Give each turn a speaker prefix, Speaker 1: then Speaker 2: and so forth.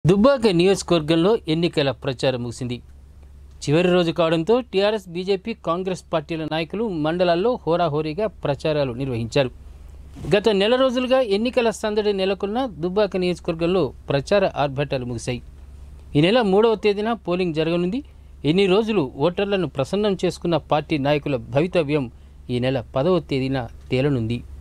Speaker 1: దుబ్బాక నియోజకవర్గంలో ఎన్నికల ప్రచారం ముగిసింది. చివరి రోజు కావడంతో టీఆర్ఎస్, బీజేపీ, కాంగ్రెస్ పార్టీల నాయకులు మండలాల్లో హోరాహోరీగా ప్రచారాలు నిర్వహించారు. గత నెల రోజులుగా ఎన్నికల సందడి నెలకొన్న దుబ్బాక నియోజకవర్గంలో ప్రచార ఆర్భాటాలు ముగిశాయి. ఈ నెల 3వ తేదీన పోలింగ్ జరగనుంది. ఎన్ని రోజులు ఓటర్లను ప్రసన్నం చేసుకున్న పార్టీ నాయకుల భవితవ్యం ఈ నెల 10వ తేదీన తేలనుంది.